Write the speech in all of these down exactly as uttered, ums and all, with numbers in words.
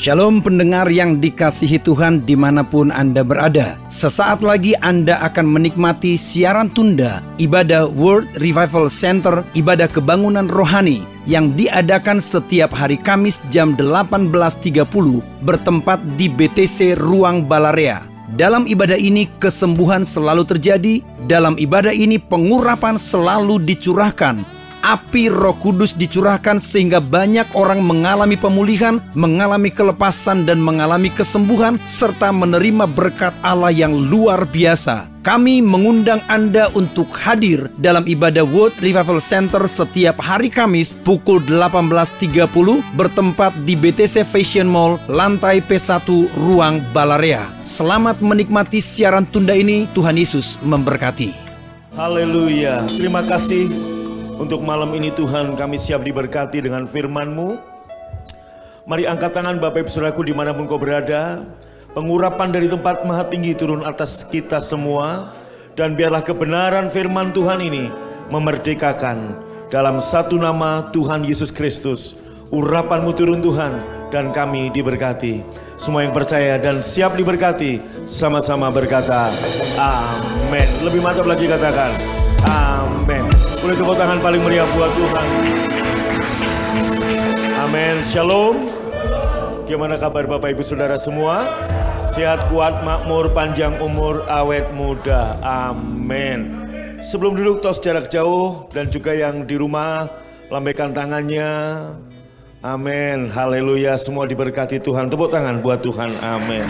Shalom pendengar yang dikasihi Tuhan dimanapun Anda berada. Sesaat lagi Anda akan menikmati siaran tunda ibadah World Revival Center, ibadah kebangunan rohani yang diadakan setiap hari Kamis jam delapan belas tiga puluh bertempat di B T C Ruang Balarea. Dalam ibadah ini kesembuhan selalu terjadi, dalam ibadah ini pengurapan selalu dicurahkan. Api Roh Kudus dicurahkan sehingga banyak orang mengalami pemulihan, mengalami kelepasan dan mengalami kesembuhan serta menerima berkat Allah yang luar biasa. Kami mengundang Anda untuk hadir dalam ibadah World Revival Center setiap hari Kamis pukul delapan belas tiga puluh bertempat di B T C Fashion Mall, lantai P satu Ruang Balarea. Selamat menikmati siaran tunda ini. Tuhan Yesus memberkati. Haleluya. Terima kasih. Untuk malam ini Tuhan, kami siap diberkati dengan firman-Mu. Mari angkat tangan Bapak Ibu Saudaraku dimanapun kau berada. Pengurapan dari tempat maha tinggi turun atas kita semua. Dan biarlah kebenaran firman Tuhan ini memerdekakan. Dalam satu nama Tuhan Yesus Kristus. Urapan-Mu turun Tuhan dan kami diberkati. Semua yang percaya dan siap diberkati sama-sama berkata amin. Lebih mantap lagi katakan amin. Boleh tepuk tangan paling meriah buat Tuhan. Amin. Shalom. Gimana kabar Bapak Ibu Saudara semua? Sehat, kuat, makmur, panjang umur, awet muda. Amin. Sebelum duduk tos jarak jauh dan juga yang di rumah, lambaikan tangannya. Amin. Haleluya. Semua diberkati Tuhan. Tepuk tangan buat Tuhan. Amin.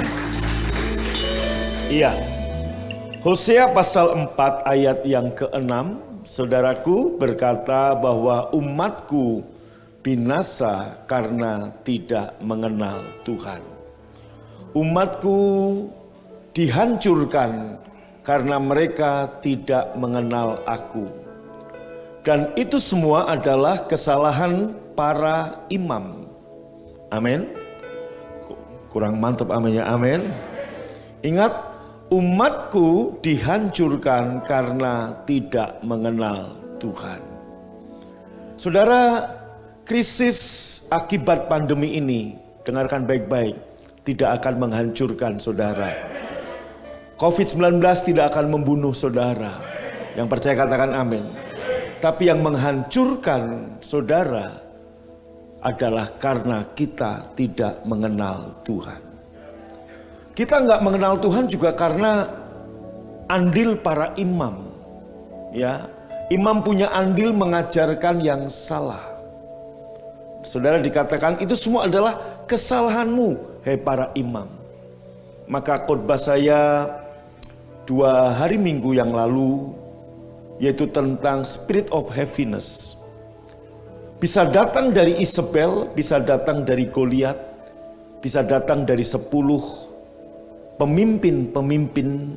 Iya. Hosea pasal empat ayat yang keenam. Saudaraku berkata bahwa umatku binasa karena tidak mengenal Tuhan. Umatku dihancurkan karena mereka tidak mengenal Aku. Dan itu semua adalah kesalahan para imam. Amin. Kurang mantap aminnya, amin. Ingat, umatku dihancurkan karena tidak mengenal Tuhan. Saudara, krisis akibat pandemi ini, dengarkan baik-baik, tidak akan menghancurkan saudara. covid sembilan belas tidak akan membunuh saudara. Yang percaya katakan amin. Tapi yang menghancurkan saudara adalah karena kita tidak mengenal Tuhan. Kita nggak mengenal Tuhan juga karena andil para imam. Ya, imam punya andil mengajarkan yang salah. Saudara dikatakan itu semua adalah kesalahanmu, hei para imam. Maka khotbah saya dua hari minggu yang lalu, yaitu tentang spirit of heaviness. Bisa datang dari Isabel, bisa datang dari Goliat, bisa datang dari sepuluh pemimpin-pemimpin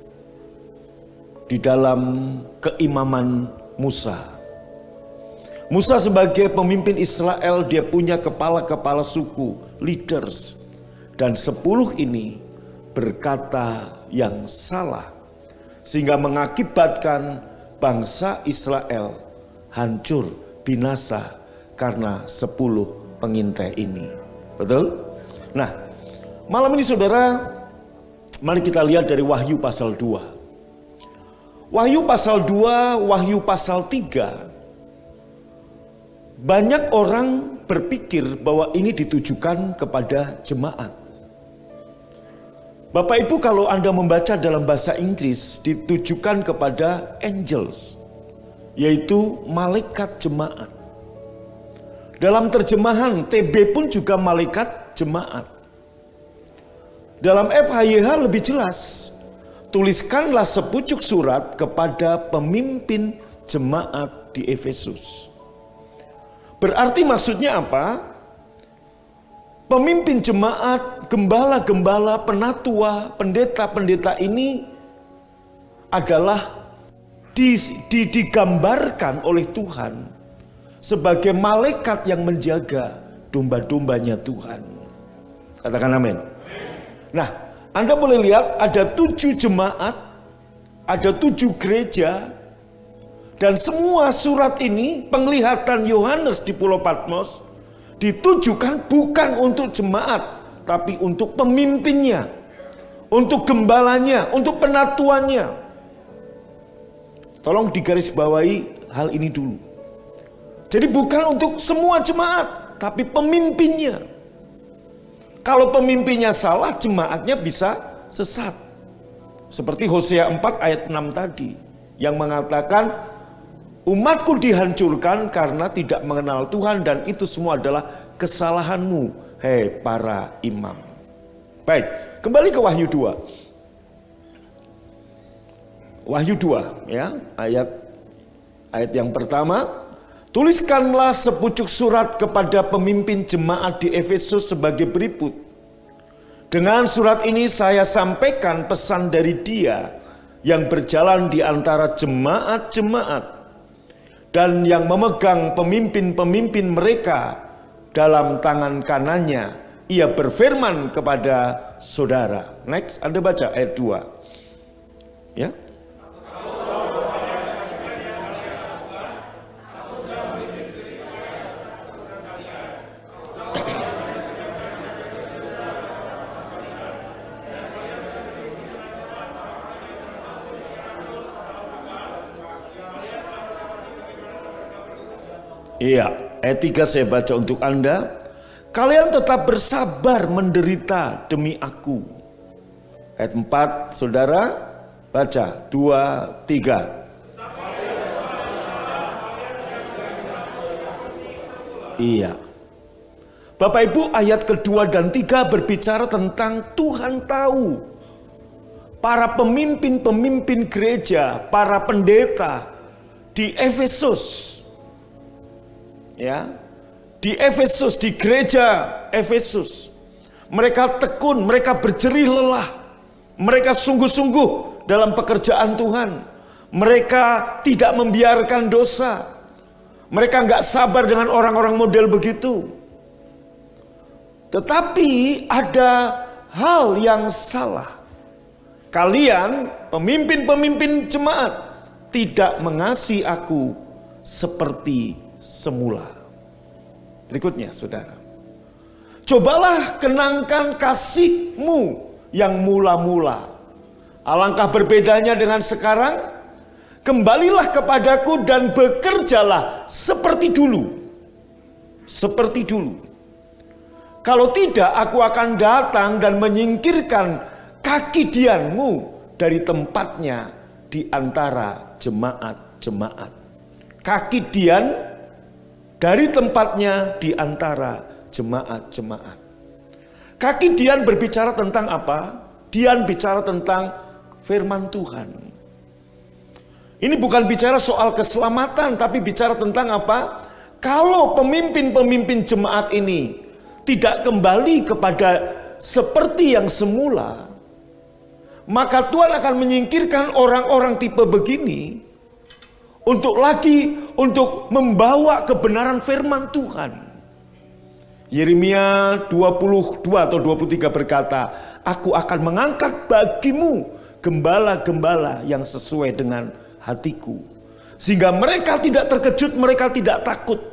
di dalam keimaman Musa. Musa sebagai pemimpin Israel, dia punya kepala-kepala suku, leaders. Dan sepuluh ini berkata yang salah. Sehingga mengakibatkan bangsa Israel hancur, binasa karena sepuluh pengintai ini. Betul? Nah, malam ini saudara, mari kita lihat dari Wahyu pasal dua. Wahyu pasal dua, Wahyu pasal tiga. Banyak orang berpikir bahwa ini ditujukan kepada jemaat. Bapak Ibu, kalau Anda membaca dalam bahasa Inggris, ditujukan kepada angels, yaitu malaikat jemaat. Dalam terjemahan T B pun juga malaikat jemaat. Dalam F H Y H lebih jelas, tuliskanlah sepucuk surat kepada pemimpin jemaat di Efesus. Berarti maksudnya apa? Pemimpin jemaat, gembala-gembala, penatua, pendeta-pendeta ini adalah di, di, digambarkan oleh Tuhan sebagai malaikat yang menjaga domba-dombanya Tuhan. Katakan amin. Nah, Anda boleh lihat ada tujuh jemaat, ada tujuh gereja, dan semua surat ini, penglihatan Yohanes di Pulau Patmos, ditujukan bukan untuk jemaat tapi untuk pemimpinnya, untuk gembalanya, untuk penatuannya. Tolong digarisbawahi hal ini dulu. Jadi bukan untuk semua jemaat, tapi pemimpinnya. Kalau pemimpinnya salah, jemaatnya bisa sesat. Seperti Hosea empat ayat enam tadi, yang mengatakan, umatku dihancurkan karena tidak mengenal Tuhan, dan itu semua adalah kesalahanmu, hei para imam. Baik, kembali ke Wahyu dua. Wahyu dua, ya, ayat ayat yang pertama, tuliskanlah sepucuk surat kepada pemimpin jemaat di Efesus sebagai berikut. Dengan surat ini saya sampaikan pesan dari Dia yang berjalan di antara jemaat-jemaat dan yang memegang pemimpin-pemimpin mereka dalam tangan kanannya. Ia berfirman kepada saudara. Next, Anda baca ayat dua. Ya. Iya, ayat tiga saya baca untuk Anda. Kalian tetap bersabar menderita demi aku. Ayat empat, saudara, baca, dua, tiga. Iya. Bapak Ibu, ayat kedua dan tiga berbicara tentang Tuhan tahu. Para pemimpin-pemimpin gereja, para pendeta di Efesus, ya, di Efesus, di gereja Efesus, mereka tekun, mereka berjerih lelah, mereka sungguh-sungguh dalam pekerjaan Tuhan, mereka tidak membiarkan dosa, mereka nggak sabar dengan orang-orang model begitu. Tetapi ada hal yang salah. Kalian, pemimpin-pemimpin jemaat, tidak mengasihi aku seperti semula. Berikutnya, saudara, cobalah kenangkan kasihmu yang mula-mula. Alangkah berbedanya dengan sekarang. Kembalilah kepadaku dan bekerjalah seperti dulu. Seperti dulu. Kalau tidak, aku akan datang dan menyingkirkan kaki dianmu dari tempatnya di antara jemaat-jemaat. Kaki dian dari tempatnya di antara jemaat-jemaat. Kaki dian berbicara tentang apa? Dian bicara tentang firman Tuhan. Ini bukan bicara soal keselamatan, tapi bicara tentang apa? Kalau pemimpin-pemimpin jemaat ini tidak kembali kepada seperti yang semula, maka Tuhan akan menyingkirkan orang-orang tipe begini untuk lagi untuk membawa kebenaran firman Tuhan. Yeremia dua puluh dua atau dua puluh tiga berkata, aku akan mengangkat bagimu gembala-gembala yang sesuai dengan hatiku, sehingga mereka tidak terkejut, mereka tidak takut.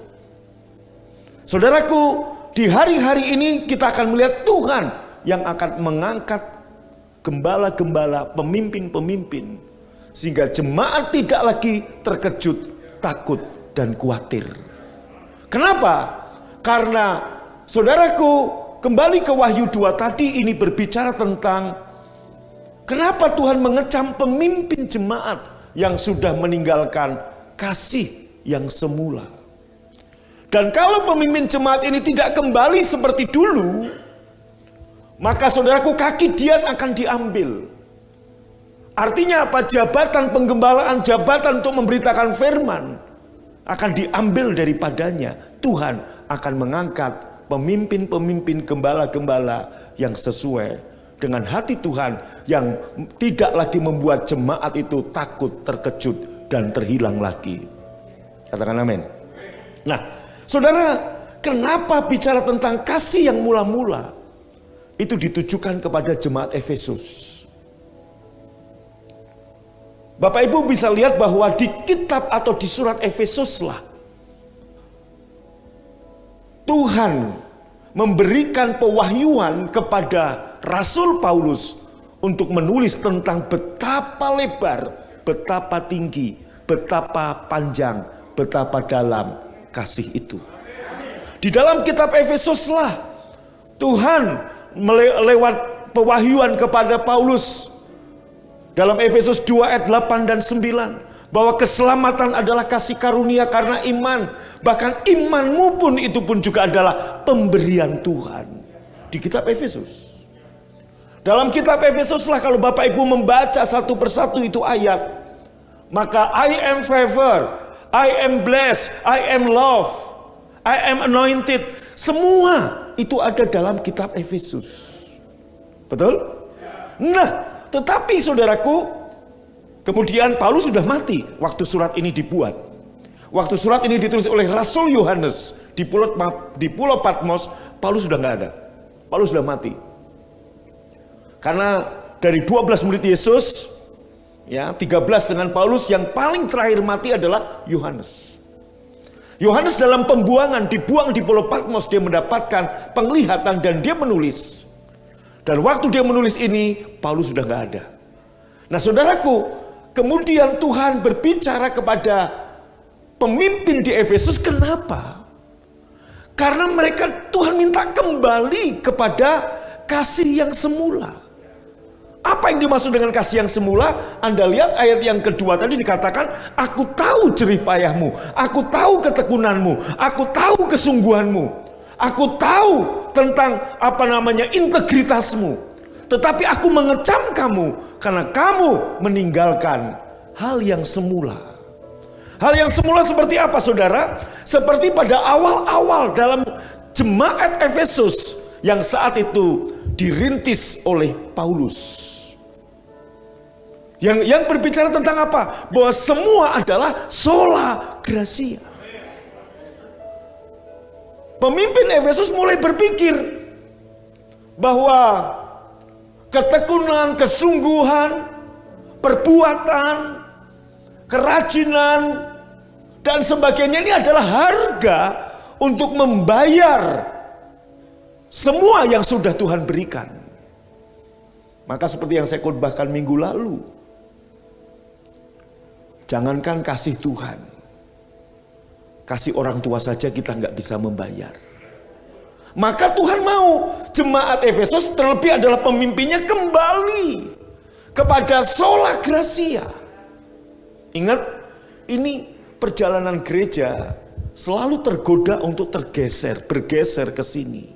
Saudaraku, di hari-hari ini kita akan melihat Tuhan yang akan mengangkat gembala-gembala, pemimpin-pemimpin, sehingga jemaat tidak lagi terkejut, takut, dan khawatir. Kenapa? Karena saudaraku, kembali ke Wahyu dua tadi, ini berbicara tentang kenapa Tuhan mengecam pemimpin jemaat yang sudah meninggalkan kasih yang semula. Dan kalau pemimpin jemaat ini tidak kembali seperti dulu, maka saudaraku, kaki dian akan diambil. Artinya apa? Jabatan penggembalaan, jabatan untuk memberitakan firman akan diambil daripadanya. Tuhan akan mengangkat pemimpin-pemimpin gembala-gembala yang sesuai dengan hati Tuhan, yang tidak lagi membuat jemaat itu takut, terkejut, dan terhilang lagi. Katakan amin. Nah, saudara, kenapa bicara tentang kasih yang mula-mula? Itu ditujukan kepada jemaat Efesus. Bapak Ibu bisa lihat bahwa di kitab atau di surat Efesus lah Tuhan memberikan pewahyuan kepada Rasul Paulus untuk menulis tentang betapa lebar, betapa tinggi, betapa panjang, betapa dalam kasih itu. Di dalam kitab Efesus lah Tuhan lewat pewahyuan kepada Paulus dalam Efesus dua ayat delapan dan sembilan bahwa keselamatan adalah kasih karunia karena iman, bahkan imanmu pun itu pun juga adalah pemberian Tuhan. Di kitab Efesus, dalam kitab Efesus lah kalau Bapak Ibu membaca satu persatu itu ayat, maka I am favored, I am blessed, I am loved, I am anointed, semua itu ada dalam kitab Efesus. Betul? Nah, tetapi saudaraku, kemudian Paulus sudah mati waktu surat ini dibuat. Waktu surat ini ditulis oleh Rasul Yohanes di pulau, di pulau Patmos, Paulus sudah nggak ada. Paulus sudah mati. Karena dari dua belas murid Yesus, ya tiga belas dengan Paulus, yang paling terakhir mati adalah Yohanes. Yohanes dalam pembuangan, dibuang di pulau Patmos, dia mendapatkan penglihatan dan dia menulis. Dan waktu dia menulis ini, Paulus sudah nggak ada. Nah saudaraku, kemudian Tuhan berbicara kepada pemimpin di Efesus. Kenapa? Karena mereka, Tuhan minta kembali kepada kasih yang semula. Apa yang dimaksud dengan kasih yang semula? Anda lihat ayat yang kedua tadi dikatakan, aku tahu jerih payahmu, aku tahu ketekunanmu, aku tahu kesungguhanmu, aku tahu tentang apa namanya integritasmu. Tetapi aku mengecam kamu karena kamu meninggalkan hal yang semula. Hal yang semula seperti apa saudara? Seperti pada awal-awal dalam jemaat Efesus yang saat itu dirintis oleh Paulus. Yang, yang berbicara tentang apa? Bahwa semua adalah sola gratia. Pemimpin Efesus mulai berpikir bahwa ketekunan, kesungguhan, perbuatan, kerajinan, dan sebagainya ini adalah harga untuk membayar semua yang sudah Tuhan berikan. Maka seperti yang saya khotbahkan minggu lalu, jangankan kasih Tuhan, kasih orang tua saja kita nggak bisa membayar. Maka Tuhan mau jemaat Efesus, terlebih adalah pemimpinnya, kembali kepada sola gratia. Ingat, ini perjalanan gereja selalu tergoda untuk tergeser, bergeser ke sini.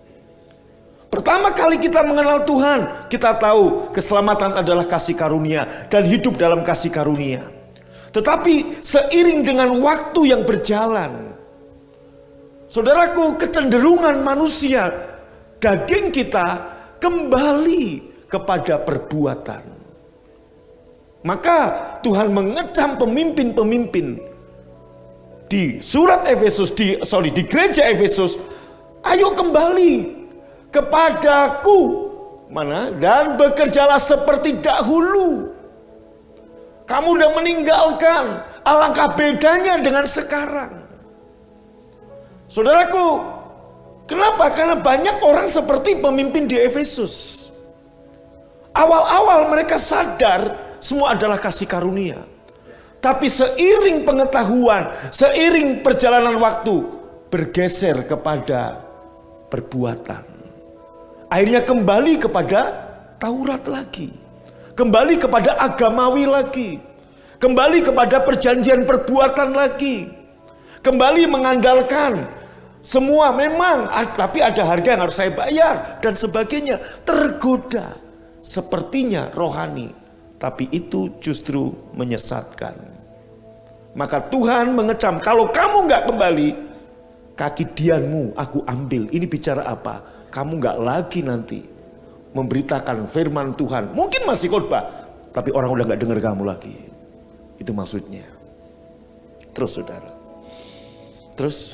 Pertama kali kita mengenal Tuhan, kita tahu keselamatan adalah kasih karunia dan hidup dalam kasih karunia. Tetapi seiring dengan waktu yang berjalan, saudaraku, kecenderungan manusia, daging kita kembali kepada perbuatan. Maka Tuhan mengecam pemimpin-pemimpin di surat Efesus, di sorry di gereja Efesus, ayo kembali kepadaku, mana, dan bekerjalah seperti dahulu. Kamu udah meninggalkan, alangkah bedanya dengan sekarang. Saudaraku, kenapa? Karena banyak orang seperti pemimpin di Efesus. Awal-awal mereka sadar semua adalah kasih karunia. Tapi seiring pengetahuan, seiring perjalanan waktu, bergeser kepada perbuatan. Akhirnya kembali kepada Taurat lagi, kembali kepada agamawi lagi, kembali kepada perjanjian perbuatan lagi, kembali mengandalkan semua memang, tapi ada harga yang harus saya bayar dan sebagainya. Tergoda sepertinya rohani, tapi itu justru menyesatkan. Maka Tuhan mengecam, kalau kamu nggak kembali, kaki dianmu aku ambil. Ini bicara apa? Kamu nggak lagi nanti memberitakan firman Tuhan. Mungkin masih khotbah, tapi orang udah nggak dengar kamu lagi. Itu maksudnya. Terus saudara. Terus.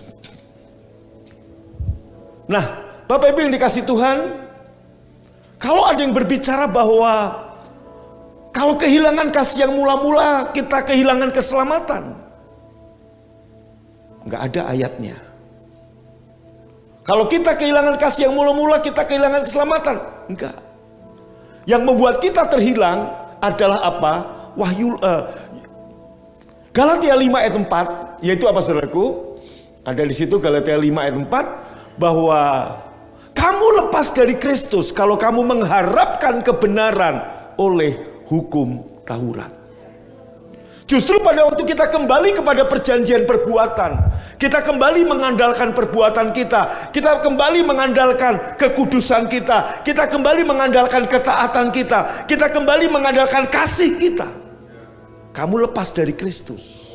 Nah, Bapak Ibu yang dikasih Tuhan, kalau ada yang berbicara bahwa kalau kehilangan kasih yang mula-mula kita kehilangan keselamatan, nggak ada ayatnya. Kalau kita kehilangan kasih yang mula-mula, kita kehilangan keselamatan. Enggak. Yang membuat kita terhilang adalah apa? Wahyu uh, Galatia lima ayat empat, yaitu apa saudaraku? Ada di situ Galatia lima ayat empat, bahwa kamu lepas dari Kristus kalau kamu mengharapkan kebenaran oleh hukum Taurat. Justru pada waktu kita kembali kepada perjanjian perbuatan, kita kembali mengandalkan perbuatan kita, kita kembali mengandalkan kekudusan kita, kita kembali mengandalkan ketaatan kita, kita kembali mengandalkan kasih kita. Kamu lepas dari Kristus.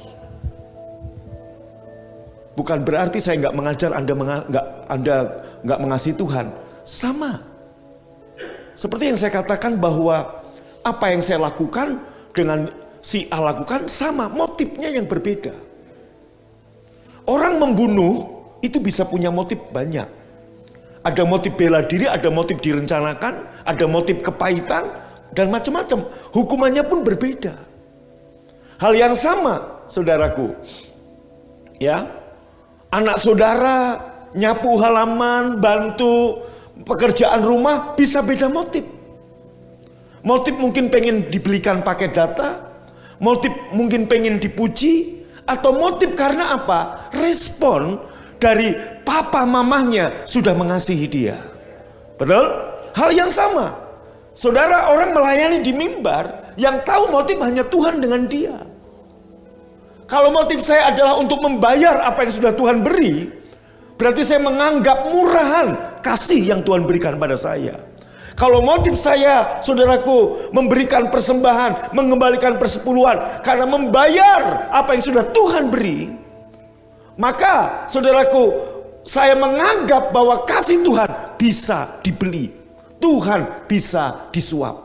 Bukan berarti saya nggak mengajar Anda nggak Anda nggak mengasihi Tuhan. Sama. Seperti yang saya katakan bahwa apa yang saya lakukan dengan si A lakukan sama, motifnya yang berbeda. Orang membunuh itu bisa punya motif banyak. Ada motif bela diri, ada motif direncanakan, ada motif kepahitan, dan macam-macam. Hukumannya pun berbeda. Hal yang sama, saudaraku. Ya, anak saudara nyapu halaman, bantu pekerjaan rumah, bisa beda motif. Motif mungkin pengen dibelikan paket data, motif mungkin pengen dipuji, atau motif karena apa? Respon dari papa mamahnya sudah mengasihi dia. Betul? Hal yang sama. Saudara, orang melayani di mimbar yang tahu motif hanya Tuhan dengan dia. Kalau motif saya adalah untuk membayar apa yang sudah Tuhan beri, berarti saya menganggap murahan kasih yang Tuhan berikan pada saya. Kalau motif saya, saudaraku, memberikan persembahan, mengembalikan persepuluhan karena membayar apa yang sudah Tuhan beri, maka saudaraku, saya menganggap bahwa kasih Tuhan bisa dibeli, Tuhan bisa disuap.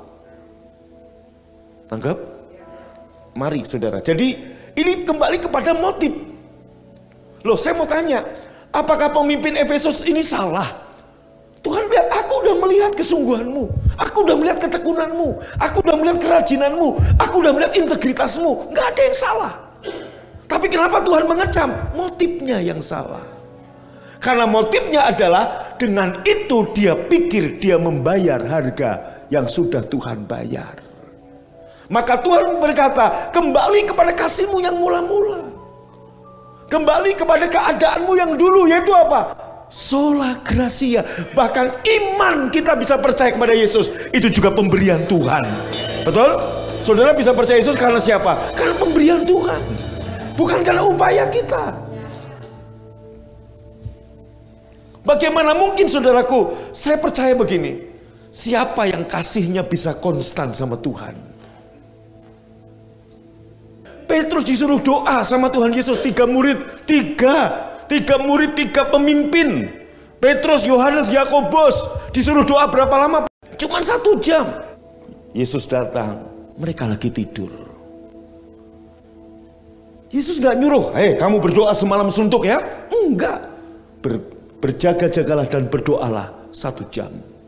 Anggap? Mari saudara. Jadi ini kembali kepada motif. Loh, saya mau tanya, apakah pemimpin Efesus ini salah? Tuhan lihat, aku udah melihat kesungguhanmu, aku udah melihat ketekunanmu, aku udah melihat kerajinanmu, aku udah melihat integritasmu. Gak ada yang salah. Tapi kenapa Tuhan mengecam? Motifnya yang salah. Karena motifnya adalah dengan itu dia pikir dia membayar harga yang sudah Tuhan bayar. Maka Tuhan berkata, kembali kepada kasihmu yang mula-mula. Kembali kepada keadaanmu yang dulu, yaitu apa? Sola gratia. Bahkan iman kita bisa percaya kepada Yesus, itu juga pemberian Tuhan. Betul? Saudara bisa percaya Yesus karena siapa? Karena pemberian Tuhan, bukan karena upaya kita. Bagaimana mungkin, saudaraku? Saya percaya begini, siapa yang kasihnya bisa konstan sama Tuhan? Petrus disuruh doa sama Tuhan Yesus, tiga murid, tiga Tiga murid, tiga pemimpin, Petrus, Yohanes, Yakobus, disuruh doa berapa lama? Cuman satu jam. Yesus datang, mereka lagi tidur. Yesus gak nyuruh, hei kamu berdoa semalam suntuk ya? Enggak. Ber, berjaga-jagalah dan berdoalah satu jam.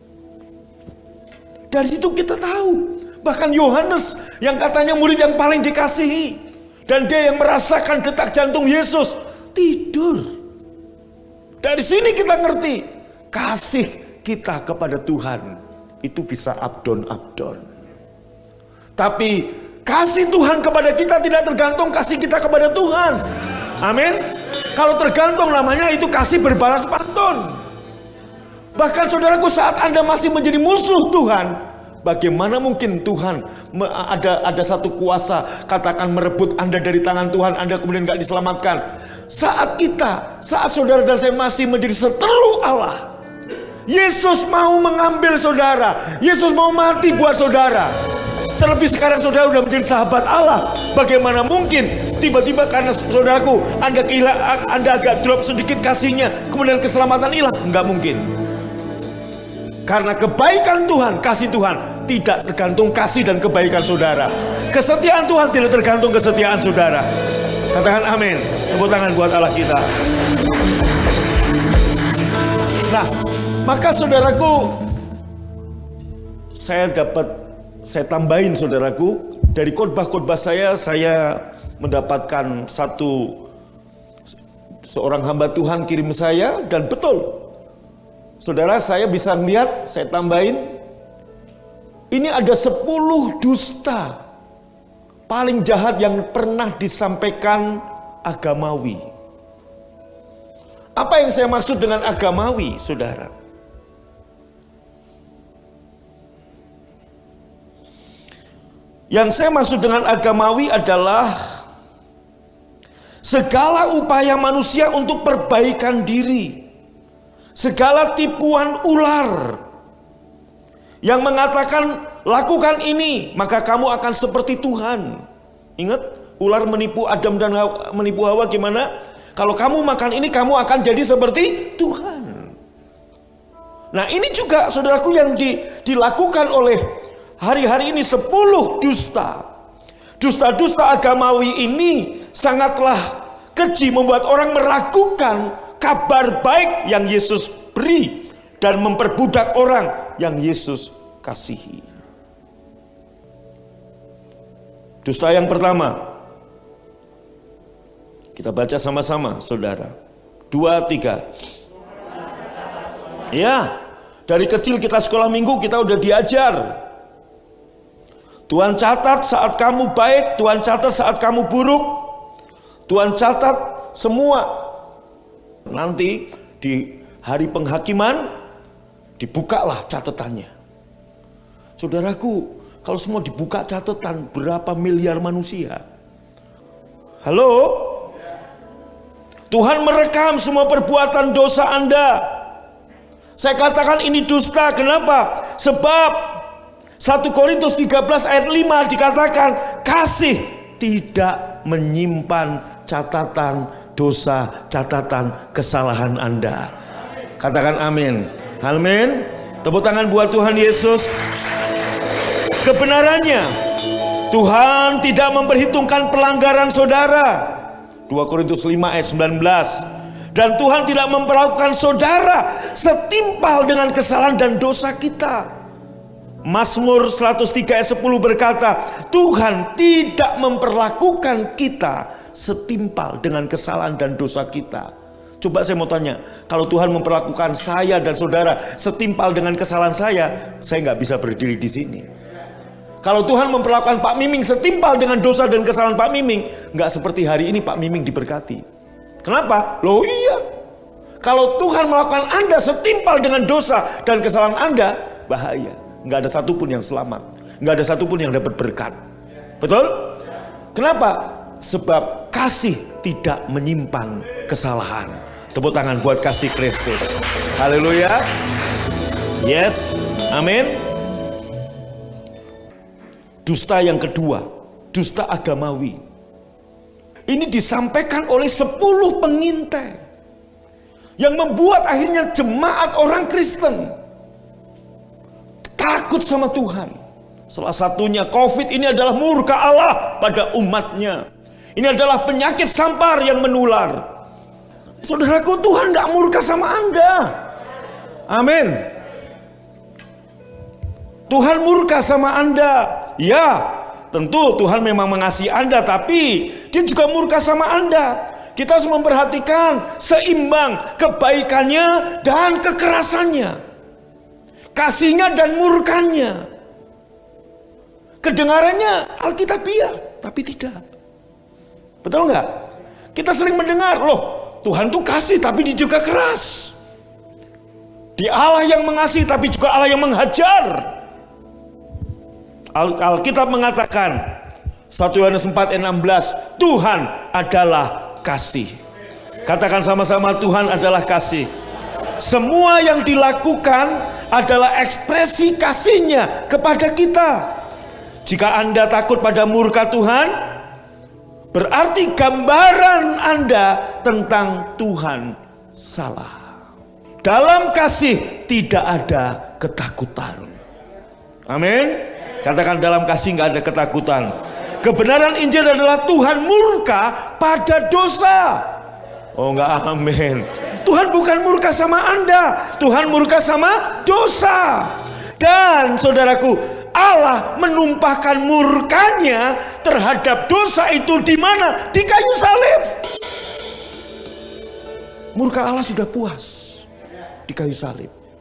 Dari situ kita tahu, bahkan Yohanes yang katanya murid yang paling dikasihi, dan dia yang merasakan detak jantung Yesus, tidur. Dari sini kita ngerti kasih kita kepada Tuhan itu bisa up down up down. Tapi kasih Tuhan kepada kita tidak tergantung kasih kita kepada Tuhan. Amin. Kalau tergantung namanya itu kasih berbalas pantun. Bahkan saudaraku, saat Anda masih menjadi musuh Tuhan, bagaimana mungkin Tuhan ada ada satu kuasa katakan merebut Anda dari tangan Tuhan, Anda kemudian gak diselamatkan. Saat kita, saat saudara dan saya masih menjadi seteru Allah, Yesus mau mengambil saudara, Yesus mau mati buat saudara. Terlebih sekarang saudara sudah menjadi sahabat Allah, bagaimana mungkin tiba-tiba karena saudaraku Anda kehilangan, Anda agak drop sedikit kasihnya, kemudian keselamatan hilang? Enggak mungkin. Karena kebaikan Tuhan, kasih Tuhan tidak tergantung kasih dan kebaikan saudara. Kesetiaan Tuhan tidak tergantung kesetiaan saudara. Katakan amin. Tepuk tangan buat Allah kita. Nah, maka saudaraku, saya dapat, saya tambahin saudaraku, dari khotbah-khotbah saya, saya mendapatkan satu, seorang hamba Tuhan kirim saya, dan betul, Saudara, saya bisa lihat, saya tambahin. Ini ada sepuluh dusta paling jahat yang pernah disampaikan agamawi. Apa yang saya maksud dengan agamawi, saudara? Yang saya maksud dengan agamawi adalah segala upaya manusia untuk perbaikan diri, segala tipuan ular yang mengatakan lakukan ini maka kamu akan seperti Tuhan. Ingat, ular menipu Adam dan Hawa, menipu Hawa gimana? Kalau kamu makan ini kamu akan jadi seperti Tuhan. Nah, ini juga saudaraku yang di, dilakukan oleh hari-hari ini sepuluh dusta. Dusta-dusta agamawi ini sangatlah keji, membuat orang meragukan kabar baik yang Yesus beri dan memperbudak orang yang Yesus kasihi. Dusta yang pertama, kita baca sama-sama, saudara. Dua, tiga. Ya, dari kecil kita sekolah minggu kita udah diajar. Tuhan catat saat kamu baik, Tuhan catat saat kamu buruk. Tuhan catat semua. Nanti di hari penghakiman dibukalah catatannya. Saudaraku, kalau semua dibuka catatan, berapa miliar manusia? Halo? Tuhan merekam semua perbuatan dosa Anda. Saya katakan ini dusta. Kenapa? Sebab satu Korintus tiga belas ayat lima dikatakan kasih tidak menyimpan catatan dosa, catatan kesalahan Anda. Katakan amin. Amin. Tepuk tangan buat Tuhan Yesus. Kebenarannya, Tuhan tidak memperhitungkan pelanggaran saudara. dua Korintus lima ayat sembilan belas. Dan Tuhan tidak memperlakukan saudara setimpal dengan kesalahan dan dosa kita. Mazmur seratus tiga ayat sepuluh berkata, Tuhan tidak memperlakukan kita setimpal dengan kesalahan dan dosa kita. Coba saya mau tanya, kalau Tuhan memperlakukan saya dan saudara setimpal dengan kesalahan saya, saya nggak bisa berdiri di sini. Kalau Tuhan memperlakukan Pak Miming setimpal dengan dosa dan kesalahan Pak Miming, nggak seperti hari ini Pak Miming diberkati. Kenapa? Loh iya, kalau Tuhan melakukan Anda setimpal dengan dosa dan kesalahan Anda, bahaya. Nggak ada satupun yang selamat, nggak ada satupun yang dapat berkat. Betul? Kenapa? Sebab kasih tidak menyimpan kesalahan. Tepuk tangan buat kasih Kristus. Haleluya. Yes, amin. Dusta yang kedua, dusta agamawi. Ini disampaikan oleh sepuluh pengintai yang membuat akhirnya jemaat orang Kristen takut sama Tuhan. Salah satunya COVID ini adalah murka Allah pada umatnya. Ini adalah penyakit sampar yang menular. Saudaraku, Tuhan gak murka sama Anda. Amin. Tuhan murka sama Anda. Ya, tentu Tuhan memang mengasihi Anda, tapi Dia juga murka sama Anda. Kita harus memperhatikan seimbang kebaikannya dan kekerasannya, kasihnya dan murkanya. Kedengarannya Alkitabiah, tapi tidak. Betul nggak? Kita sering mendengar, loh Tuhan tuh kasih tapi dia juga keras. Dia Allah yang mengasihi tapi juga Allah yang menghajar. Al Alkitab mengatakan satu Yohanes empat ayat enam belas, Tuhan adalah kasih. Katakan sama-sama, Tuhan adalah kasih. Semua yang dilakukan adalah ekspresi kasihnya kepada kita. Jika Anda takut pada murka Tuhan, berarti gambaran Anda tentang Tuhan salah. Dalam kasih tidak ada ketakutan. Amin. Katakan, dalam kasih nggak ada ketakutan. Kebenaran Injil adalah Tuhan murka pada dosa. Oh enggak, amin. Tuhan bukan murka sama Anda, Tuhan murka sama dosa. Dan saudaraku, Allah menumpahkan murkanya terhadap dosa itu di mana? Di kayu salib. Murka Allah sudah puas di kayu salib.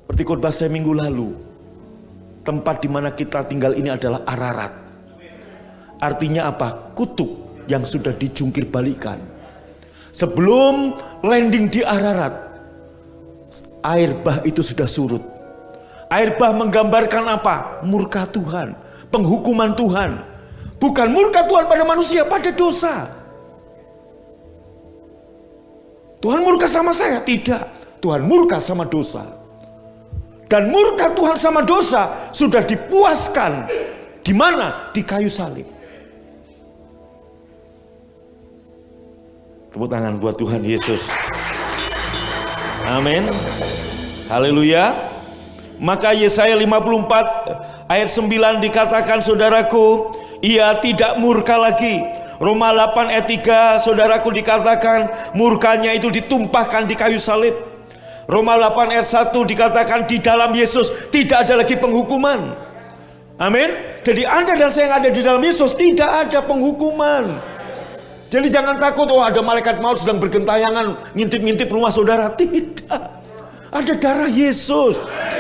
Seperti khotbah saya minggu lalu, tempat di mana kita tinggal ini adalah Ararat. Artinya apa? Kutub yang sudah dijungkir balikan. Sebelum landing di Ararat, air bah itu sudah surut. Air bah menggambarkan apa? Murka Tuhan, penghukuman Tuhan. Bukan murka Tuhan pada manusia, pada dosa. Tuhan murka sama saya? Tidak. Tuhan murka sama dosa. Dan murka Tuhan sama dosa sudah dipuaskan. Di mana? Di kayu salib. Tepuk tangan buat Tuhan Yesus. Amin. Haleluya. Maka Yesaya lima puluh empat ayat sembilan dikatakan, saudaraku, ia tidak murka lagi. Roma delapan ayat tiga, saudaraku, dikatakan murkanya itu ditumpahkan di kayu salib. Roma delapan ayat satu dikatakan di dalam Yesus tidak ada lagi penghukuman. Amin. Jadi Anda dan saya yang ada di dalam Yesus tidak ada penghukuman. Jadi jangan takut, oh ada malaikat maut sedang bergentayangan ngintip-ngintip rumah saudara. Tidak. Ada darah Yesus.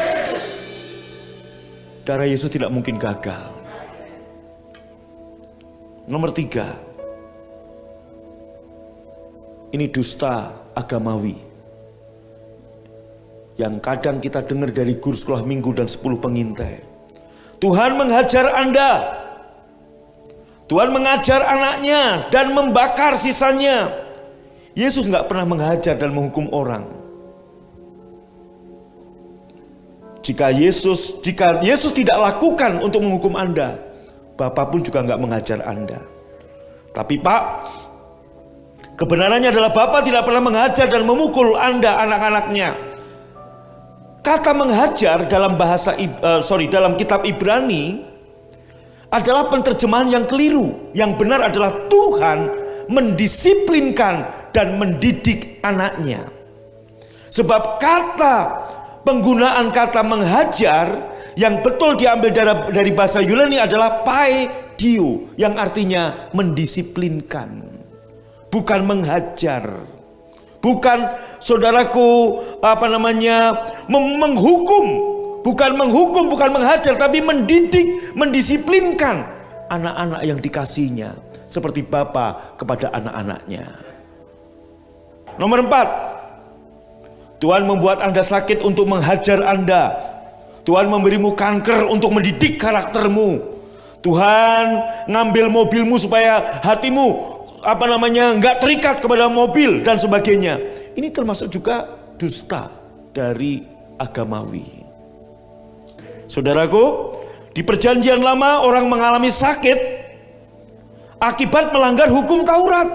Darah Yesus tidak mungkin gagal. Nomor tiga, ini dusta agamawi yang kadang kita dengar dari guru sekolah minggu dan sepuluh pengintai. Tuhan menghajar Anda, Tuhan mengajar anaknya dan membakar sisanya. Yesus nggak pernah menghajar dan menghukum orang. Jika Yesus, jika Yesus tidak lakukan untuk menghukum Anda, Bapa pun juga nggak mengajar Anda. Tapi Pak, kebenarannya adalah Bapa tidak pernah mengajar dan memukul Anda, anak-anaknya. Kata menghajar dalam bahasa uh, sorry dalam kitab Ibrani adalah penerjemahan yang keliru. Yang benar adalah Tuhan mendisiplinkan dan mendidik anaknya. Sebab kata penggunaan kata menghajar yang betul diambil dari, dari bahasa Yunani adalah paidio, yang artinya mendisiplinkan, bukan menghajar. Bukan, saudaraku, apa namanya, menghukum. Bukan menghukum, bukan menghajar, tapi mendidik, mendisiplinkan anak-anak yang dikasihnya. Seperti Bapa kepada anak-anaknya. Nomor empat, Tuhan membuat Anda sakit untuk menghajar Anda. Tuhan memberimu kanker untuk mendidik karaktermu. Tuhan ngambil mobilmu supaya hatimu apa namanya nggak terikat kepada mobil dan sebagainya. Ini termasuk juga dusta dari agamawi. Saudaraku, di perjanjian lama orang mengalami sakit akibat melanggar hukum Taurat.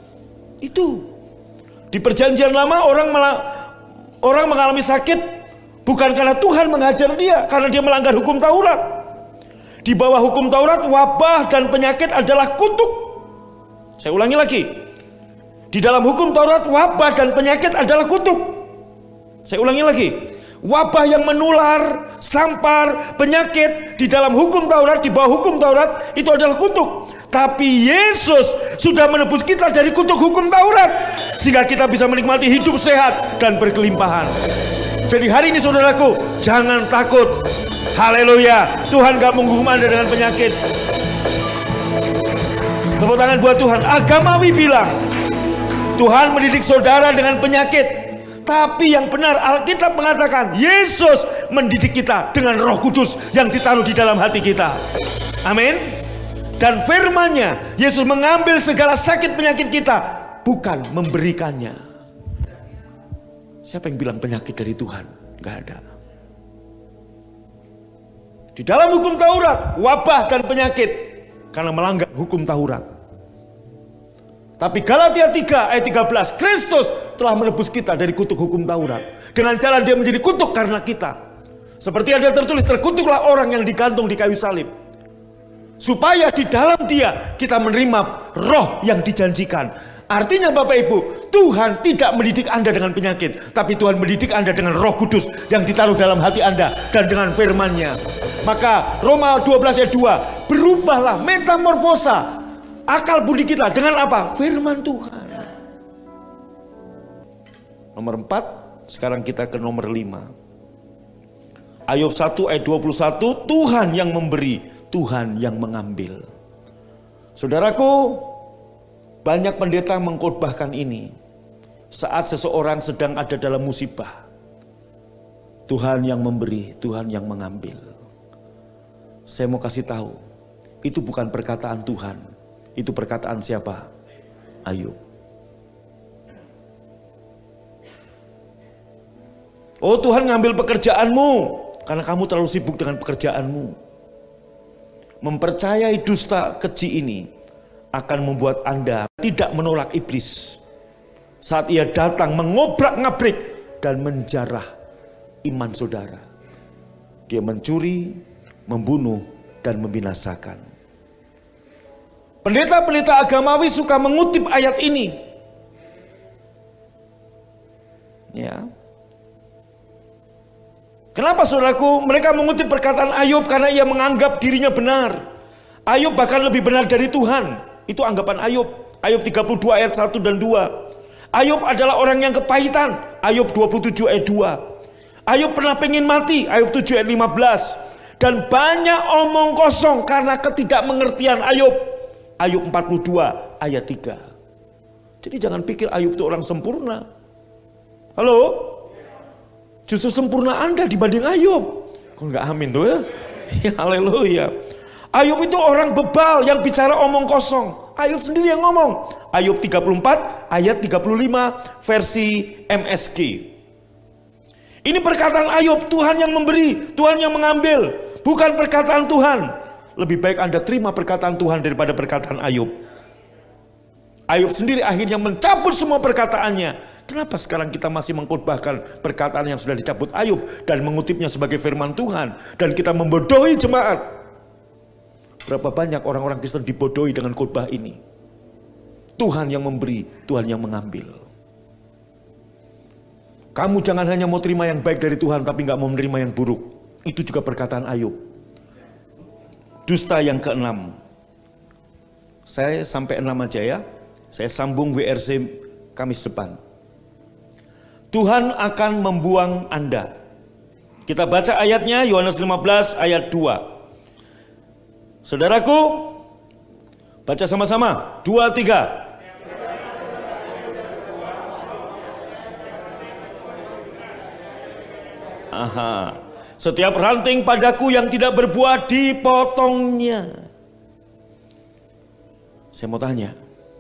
Itu di perjanjian lama orang orang mengalami sakit bukan karena Tuhan menghajar dia, karena dia melanggar hukum Taurat. Di bawah hukum Taurat, wabah dan penyakit adalah kutuk. Saya ulangi lagi. Di dalam hukum Taurat, wabah dan penyakit adalah kutuk. Saya ulangi lagi. Wabah yang menular, sampar, penyakit di dalam hukum Taurat, di bawah hukum Taurat itu adalah kutuk. Tapi Yesus sudah menebus kita dari kutuk hukum Taurat, sehingga kita bisa menikmati hidup sehat dan berkelimpahan. Jadi hari ini saudaraku, jangan takut. Haleluya. Tuhan gak menghukum Anda dengan penyakit. Tepuk tangan buat Tuhan. Agamawi bilang Tuhan mendidik saudara dengan penyakit, tapi yang benar Alkitab mengatakan Yesus mendidik kita dengan Roh Kudus yang ditaruh di dalam hati kita. Amin. Dan firman-Nya, Yesus mengambil segala sakit penyakit kita, bukan memberikannya. Siapa yang bilang penyakit dari Tuhan? Gak ada. Di dalam hukum Taurat, wabah dan penyakit karena melanggar hukum Taurat. Tapi Galatia tiga ayat tiga belas, Kristus telah menebus kita dari kutuk hukum Taurat. Dengan cara dia menjadi kutuk karena kita. Seperti ada tertulis, terkutuklah orang yang digantung di kayu salib. Supaya di dalam dia kita menerima roh yang dijanjikan. Artinya Bapak Ibu, Tuhan tidak mendidik Anda dengan penyakit, tapi Tuhan mendidik Anda dengan Roh Kudus yang ditaruh dalam hati Anda dan dengan firman-Nya. Maka Roma dua belas ayat dua, berubahlah, metamorfosa akal budi kita dengan apa? Firman Tuhan. Nomor empat, sekarang kita ke nomor lima. Ayub satu ayat dua puluh satu, Tuhan yang memberi, Tuhan yang mengambil. Saudaraku, banyak pendeta mengkhotbahkan ini saat seseorang sedang ada dalam musibah. Tuhan yang memberi, Tuhan yang mengambil. Saya mau kasih tahu, itu bukan perkataan Tuhan, itu perkataan siapa? Ayub. Oh, Tuhan ngambil pekerjaanmu karena kamu terlalu sibuk dengan pekerjaanmu. Mempercayai dusta keji ini akan membuat Anda tidak menolak iblis saat ia datang mengobrak-ngabrik dan menjarah iman saudara. Dia mencuri, membunuh, dan membinasakan. Pendeta-pendeta agamawi suka mengutip ayat ini. Ya. Kenapa saudaraku? Mereka mengutip perkataan Ayub karena ia menganggap dirinya benar. Ayub bahkan lebih benar dari Tuhan. Itu anggapan Ayub. Ayub tiga puluh dua ayat satu dan dua. Ayub adalah orang yang kepahitan. Ayub dua puluh tujuh ayat dua. Ayub pernah pengen mati. Ayub tujuh ayat lima belas. Dan banyak omong kosong karena ketidakmengertian Ayub. Ayub empat puluh dua ayat tiga. Jadi jangan pikir Ayub itu orang sempurna. Halo? Justru sempurna Anda dibanding Ayub. Kok enggak amin tuh ya? Ya haleluya. Ayub itu orang bebal yang bicara omong kosong. Ayub sendiri yang ngomong. Ayub tiga puluh empat ayat tiga puluh lima versi M S G. Ini perkataan Ayub, Tuhan yang memberi, Tuhan yang mengambil, bukan perkataan Tuhan. Lebih baik Anda terima perkataan Tuhan daripada perkataan Ayub. Ayub sendiri akhirnya mencabut semua perkataannya. Kenapa sekarang kita masih mengkhotbahkan perkataan yang sudah dicabut Ayub dan mengutipnya sebagai firman Tuhan, dan kita membodohi jemaat? Berapa banyak orang-orang Kristen dibodohi dengan khotbah ini? Tuhan yang memberi, Tuhan yang mengambil. Kamu jangan hanya mau terima yang baik dari Tuhan tapi nggak mau menerima yang buruk. Itu juga perkataan Ayub. Dusta yang keenam. Saya sampai enam aja ya. Saya sambung W R C Kamis depan. Tuhan akan membuang Anda. Kita baca ayatnya, Yohanes lima belas ayat dua. Saudaraku, baca sama-sama. Dua, tiga. Aha. Setiap ranting padaku yang tidak berbuah dipotongnya. Saya mau tanya.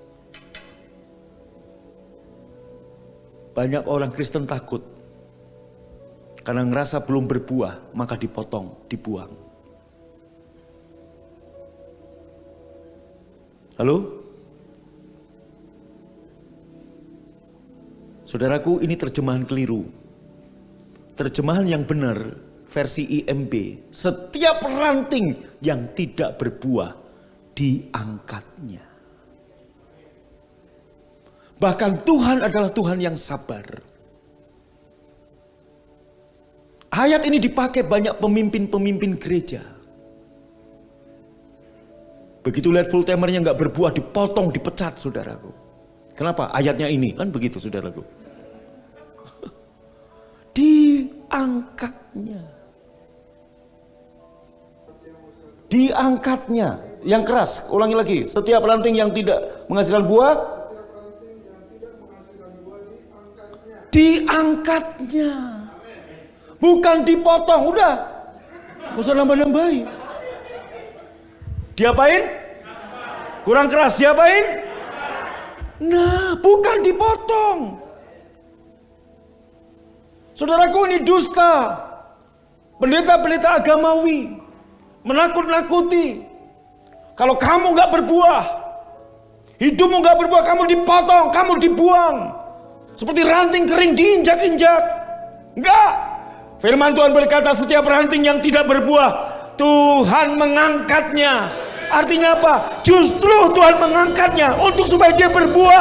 Banyak orang Kristen takut karena ngerasa belum berbuah, maka dipotong, dibuang. Halo? Saudaraku, ini terjemahan keliru. Terjemahan yang benar, versi I M B, setiap ranting yang tidak berbuah, diangkatnya. Bahkan Tuhan adalah Tuhan yang sabar. Ayat ini dipakai banyak pemimpin-pemimpin gereja. Begitu lihat full timernya nggak berbuah, dipotong, dipecat, saudaraku. Kenapa? Ayatnya ini, kan begitu, saudaraku. Diangkatnya. Diangkatnya. Yang keras, ulangi lagi. Setiap ranting yang tidak menghasilkan buah, diangkatnya. Bukan dipotong, udah. Nggak usah nambah-nambahin. Diapain? Kurang keras, diapain? Nah, bukan dipotong. Saudaraku, ini dusta. Pendeta-pendeta agamawi menakut-nakuti. Kalau kamu nggak berbuah, hidupmu nggak berbuah, kamu dipotong, kamu dibuang. Seperti ranting kering diinjak-injak. Enggak. Firman Tuhan berkata setiap ranting yang tidak berbuah, Tuhan mengangkatnya. Artinya apa? Justru Tuhan mengangkatnya untuk supaya dia berbuah.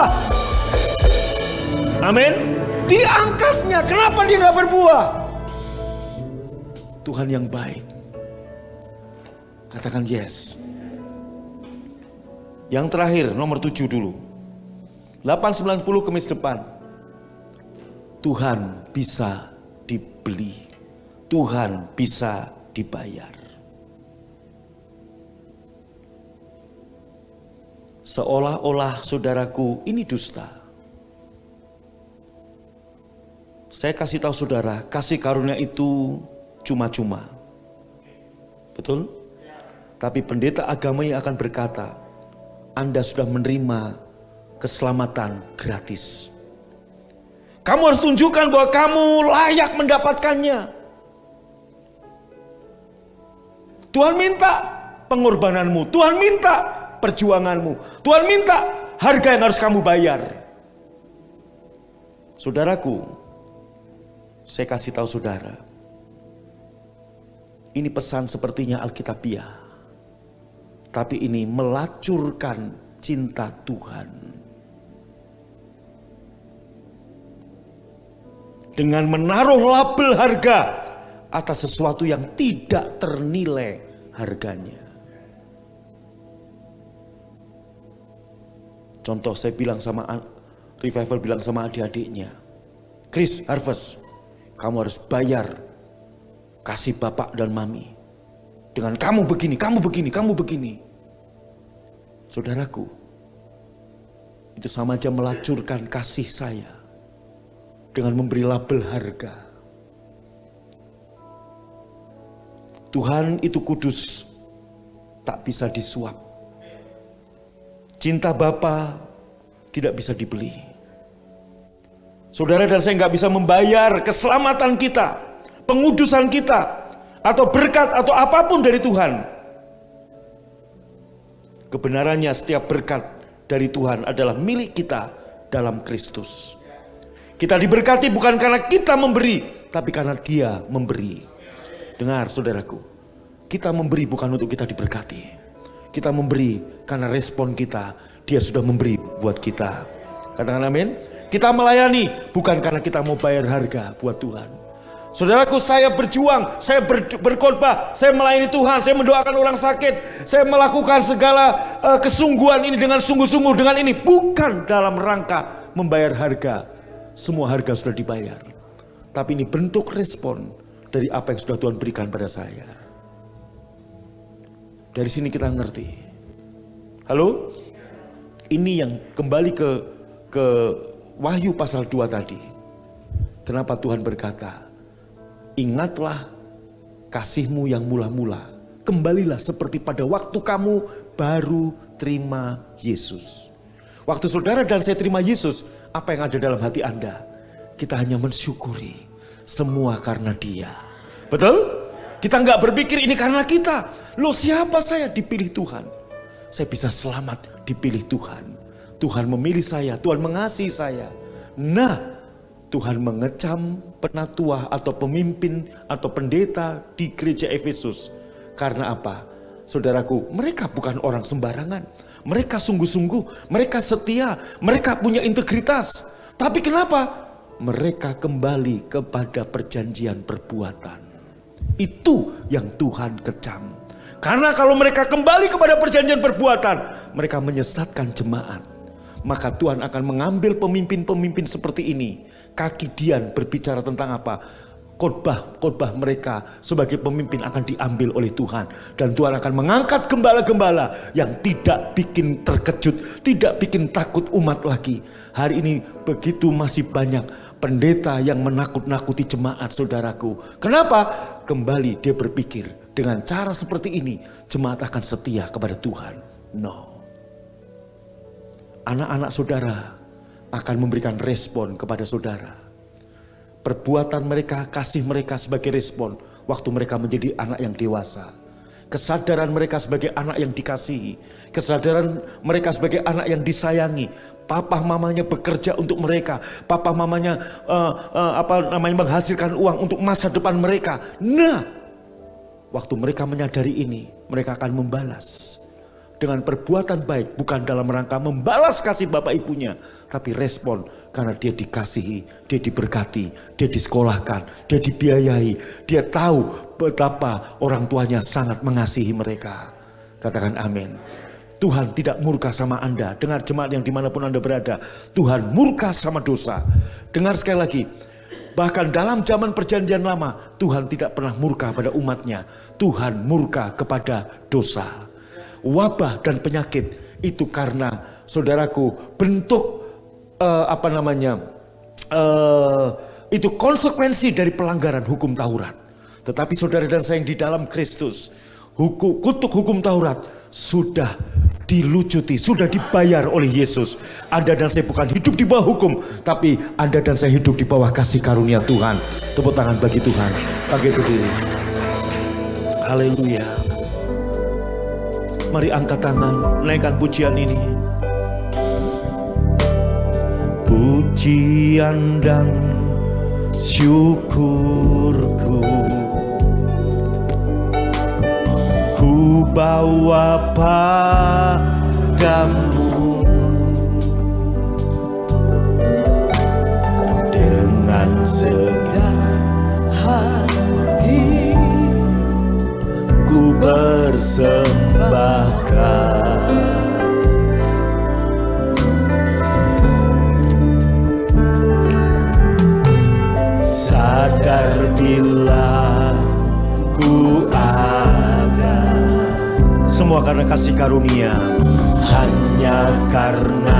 Amin. Diangkatnya. Kenapa dia nggak berbuah? Tuhan yang baik. Katakan yes. Yang terakhir, nomor tujuh dulu. delapan, sembilan, sepuluh Kamis depan. Tuhan bisa dibeli. Tuhan bisa dibayar. Seolah-olah saudaraku ini dusta. Saya kasih tahu saudara, kasih karunia itu cuma-cuma. Betul? Tapi pendeta agama yang akan berkata, Anda sudah menerima keselamatan gratis. Kamu harus tunjukkan bahwa kamu layak mendapatkannya. Tuhan minta pengorbananmu, Tuhan minta perjuanganmu, Tuhan minta harga yang harus kamu bayar. Saudaraku, saya kasih tahu saudara, ini pesan sepertinya Alkitabiah, tapi ini melacurkan cinta Tuhan. Dengan menaruh label harga atas sesuatu yang tidak ternilai harganya. Contoh, saya bilang sama Revival bilang sama adik-adiknya, Chris, Harvest, kamu harus bayar kasih bapak dan mami. Dengan kamu begini, kamu begini, kamu begini. Saudaraku, itu sama aja melacurkan kasih saya dengan memberi label harga. Tuhan itu kudus, tak bisa disuap. Cinta Bapa tidak bisa dibeli. Saudara dan saya nggak bisa membayar keselamatan kita, pengudusan kita, atau berkat atau apapun dari Tuhan. Kebenarannya setiap berkat dari Tuhan adalah milik kita dalam Kristus. Kita diberkati bukan karena kita memberi, tapi karena Dia memberi. Dengar saudaraku, kita memberi bukan untuk kita diberkati. Kita memberi karena respon kita, Dia sudah memberi buat kita. Katakan amin. Kita melayani bukan karena kita mau bayar harga buat Tuhan. Saudaraku, saya berjuang, saya ber, berkhotbah, saya melayani Tuhan, saya mendoakan orang sakit, saya melakukan segala uh, kesungguhan ini dengan sungguh-sungguh dengan ini bukan dalam rangka membayar harga. Semua harga sudah dibayar. Tapi ini bentuk respon dari apa yang sudah Tuhan berikan pada saya. Dari sini kita ngerti. Halo? Ini yang kembali ke ke Wahyu pasal dua tadi. Kenapa Tuhan berkata, ingatlah kasihmu yang mula-mula. Kembalilah seperti pada waktu kamu baru terima Yesus. Waktu saudara dan saya terima Yesus, apa yang ada dalam hati Anda? Kita hanya mensyukuri semua karena Dia. Betul? Kita nggak berpikir ini karena kita. Loh, siapa saya? Dipilih Tuhan. Saya bisa selamat dipilih Tuhan. Tuhan memilih saya, Tuhan mengasihi saya. Nah, Tuhan mengecam penatua atau pemimpin atau pendeta di gereja Efesus. Karena apa? Saudaraku, mereka bukan orang sembarangan. Mereka sungguh-sungguh, mereka setia, mereka punya integritas. Tapi kenapa? Mereka kembali kepada perjanjian perbuatan. Itu yang Tuhan kecam. Karena kalau mereka kembali kepada perjanjian perbuatan, mereka menyesatkan jemaat. Maka Tuhan akan mengambil pemimpin-pemimpin seperti ini. Kaki Dian berbicara tentang apa? Khotbah-khotbah mereka sebagai pemimpin akan diambil oleh Tuhan. Dan Tuhan akan mengangkat gembala-gembala yang tidak bikin terkejut, tidak bikin takut umat lagi. Hari ini begitu masih banyak pendeta yang menakut-nakuti jemaat, saudaraku. Kenapa? Kembali dia berpikir, dengan cara seperti ini jemaat akan setia kepada Tuhan. No. Anak-anak saudara akan memberikan respon kepada saudara. Perbuatan mereka, kasih mereka sebagai respon waktu mereka menjadi anak yang dewasa. Kesadaran mereka sebagai anak yang dikasihi. Kesadaran mereka sebagai anak yang disayangi. Papa mamanya bekerja untuk mereka. Papa mamanya uh, uh, apa namanya menghasilkan uang untuk masa depan mereka. Nah, waktu mereka menyadari ini, mereka akan membalas. Dengan perbuatan baik, bukan dalam rangka membalas kasih bapak ibunya, tapi respon karena dia dikasihi, dia diberkati, dia disekolahkan, dia dibiayai, dia tahu betapa orang tuanya sangat mengasihi mereka. Katakan amin. Tuhan tidak murka sama Anda. Dengar jemaat yang dimanapun Anda berada, Tuhan murka sama dosa. Dengar sekali lagi, Bahkan dalam zaman perjanjian lama, Tuhan tidak pernah murka pada umatnya. Tuhan murka kepada dosa. Wabah dan penyakit itu karena, saudaraku, bentuk uh, apa namanya, uh, itu konsekuensi dari pelanggaran hukum Taurat. Tetapi saudara dan saya yang di dalam Kristus, hukum, kutuk hukum Taurat sudah dilucuti, sudah dibayar oleh Yesus. Anda dan saya bukan hidup di bawah hukum, tapi Anda dan saya hidup di bawah kasih karunia Tuhan. Tepuk tangan bagi Tuhan. Bangkit berdiri. Haleluya. Mari angkat tangan, naikkan pujian ini. Pujian dan syukurku ku bawa padamu, dengan segala hati ku persembahkan. Sadar bila ku ada, semua karena kasih karunia, hanya karena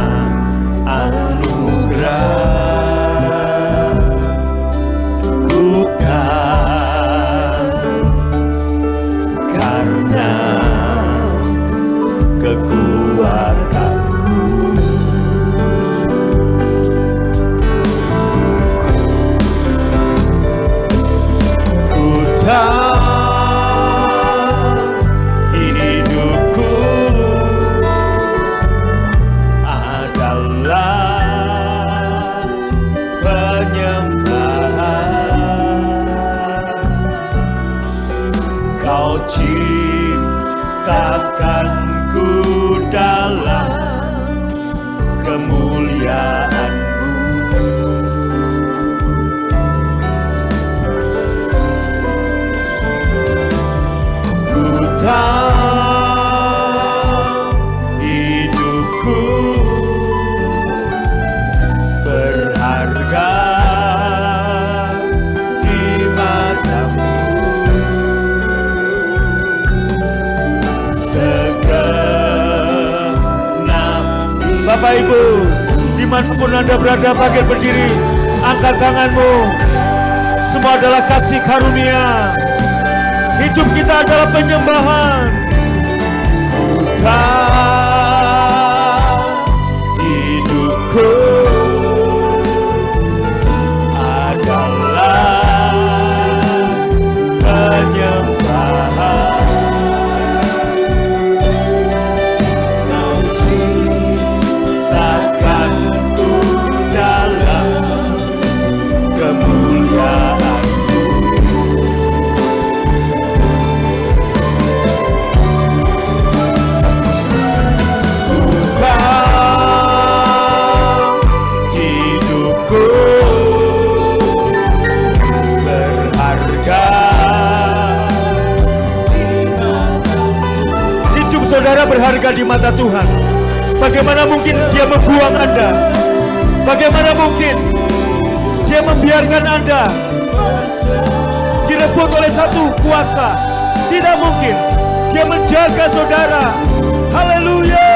anugerah, bukan karena kekuatanku. Ku tahu ciptakanku dalam kemuliaan-Mu. Ku tahu hidupku berharga di mata-Mu. Bapak Ibu, dimanapun Anda berada, bangkit berdiri, angkat tanganmu. Semua adalah kasih karunia. Hidup kita adalah penyembahan. Bukan hidupku adalah penyembahan. Saudara berharga di mata Tuhan. Bagaimana mungkin Dia membuang Anda? Bagaimana mungkin Dia membiarkan Anda direbut oleh satu kuasa? Tidak mungkin. Dia menjaga saudara. Haleluya.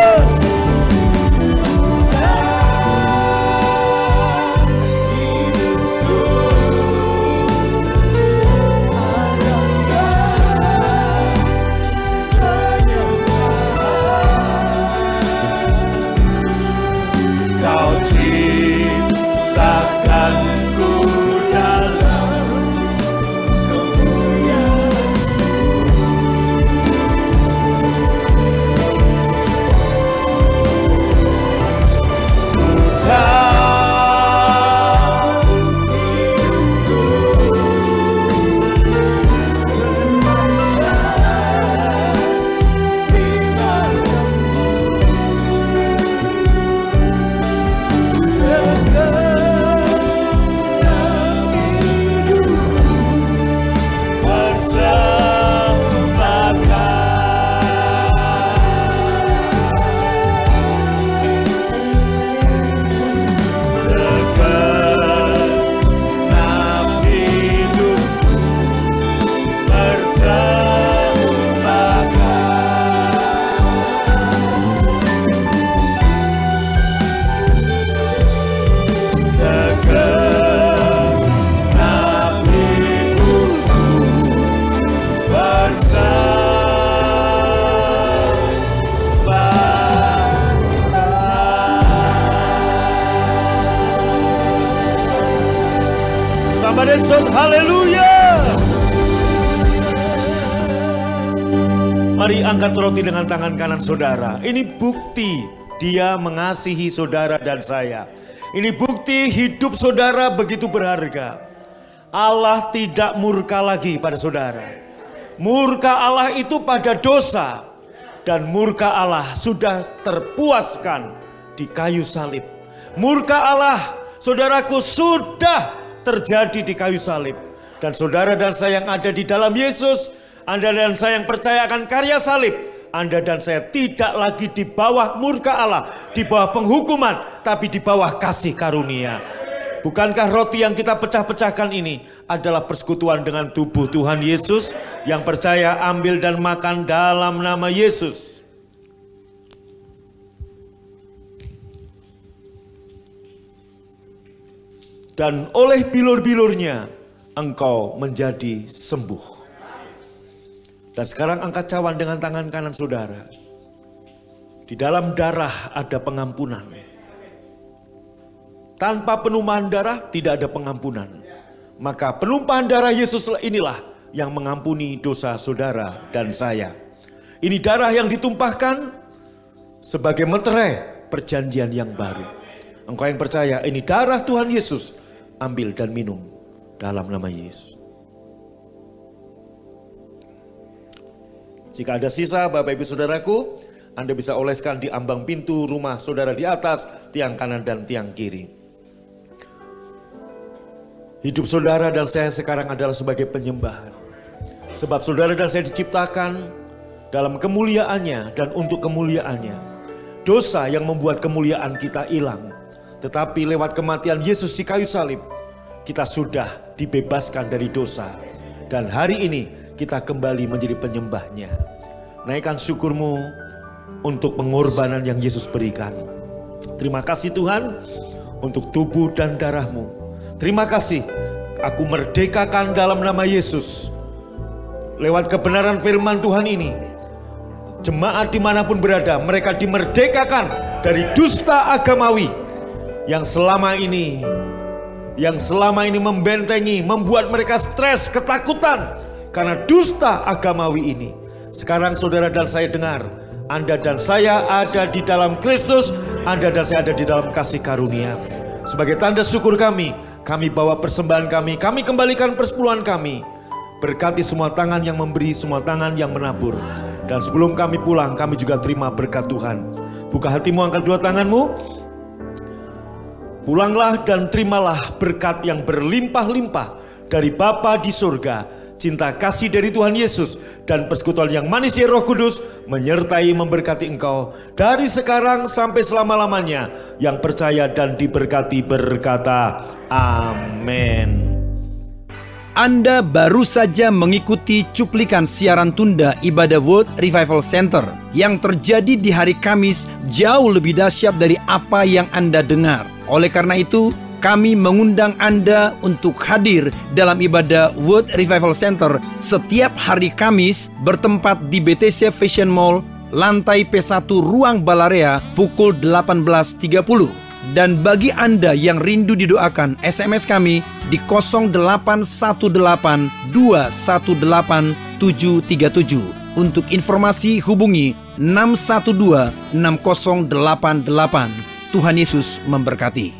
Mari angkat roti dengan tangan kanan saudara. Ini bukti Dia mengasihi saudara dan saya. Ini bukti hidup saudara begitu berharga. Allah tidak murka lagi pada saudara. Murka Allah itu pada dosa. Dan murka Allah sudah terpuaskan di kayu salib. Murka Allah, saudaraku, sudah terjadi di kayu salib. Dan saudara dan saya yang ada di dalam Yesus, Anda dan saya yang percaya akan karya salib, Anda dan saya tidak lagi di bawah murka Allah, di bawah penghukuman, tapi di bawah kasih karunia. Bukankah roti yang kita pecah-pecahkan ini adalah persekutuan dengan tubuh Tuhan Yesus? Yang percaya ambil dan makan dalam nama Yesus. Dan oleh bilur-bilurnya engkau menjadi sembuh. Dan sekarang angkat cawan dengan tangan kanan saudara. Di dalam darah ada pengampunan. Tanpa penumpahan darah tidak ada pengampunan. Maka penumpahan darah Yesus inilah yang mengampuni dosa saudara dan saya. Ini darah yang ditumpahkan sebagai meterai perjanjian yang baru. Engkau yang percaya, ini darah Tuhan Yesus, ambil dan minum dalam nama Yesus. Jika ada sisa, Bapak Ibu Saudaraku, Anda bisa oleskan di ambang pintu rumah saudara di atas, tiang kanan dan tiang kiri. Hidup saudara dan saya sekarang adalah sebagai penyembahan. Sebab saudara dan saya diciptakan dalam kemuliaannya dan untuk kemuliaannya. Dosa yang membuat kemuliaan kita hilang. Tetapi lewat kematian Yesus di kayu salib, kita sudah dibebaskan dari dosa. Dan hari ini kita kembali menjadi penyembahnya. Naikkan syukurmu untuk pengorbanan yang Yesus berikan. Terima kasih Tuhan untuk tubuh dan darahmu. Terima kasih, aku merdekakan dalam nama Yesus. Lewat kebenaran firman Tuhan ini, jemaat dimanapun berada, mereka dimerdekakan dari dusta agamawi yang selama ini, yang selama ini membentengi, membuat mereka stres, ketakutan karena dusta agamawi ini. Sekarang saudara dan saya dengar, Anda dan saya ada di dalam Kristus, Anda dan saya ada di dalam kasih karunia. Sebagai tanda syukur kami, kami bawa persembahan kami, kami kembalikan persepuluhan kami. Berkati semua tangan yang memberi, semua tangan yang menabur. Dan sebelum kami pulang, kami juga terima berkat Tuhan. Buka hatimu, angkat dua tanganmu. Pulanglah dan terimalah berkat yang berlimpah-limpah dari Bapa di surga. Cinta kasih dari Tuhan Yesus dan persekutuan yang manis dari Roh Kudus menyertai memberkati engkau dari sekarang sampai selama-lamanya. Yang percaya dan diberkati berkata amin. Anda baru saja mengikuti cuplikan siaran tunda ibadah World Revival Center yang terjadi di hari Kamis jauh lebih dahsyat dari apa yang Anda dengar. Oleh karena itu, kami mengundang Anda untuk hadir dalam ibadah World Revival Center setiap hari Kamis bertempat di B T C Fashion Mall, lantai P satu Ruang Balarea pukul delapan belas tiga puluh. Dan bagi Anda yang rindu didoakan, S M S kami di nol delapan satu delapan dua satu delapan tujuh tiga tujuh. Untuk informasi hubungi enam satu dua enam nol delapan delapan. Tuhan Yesus memberkati.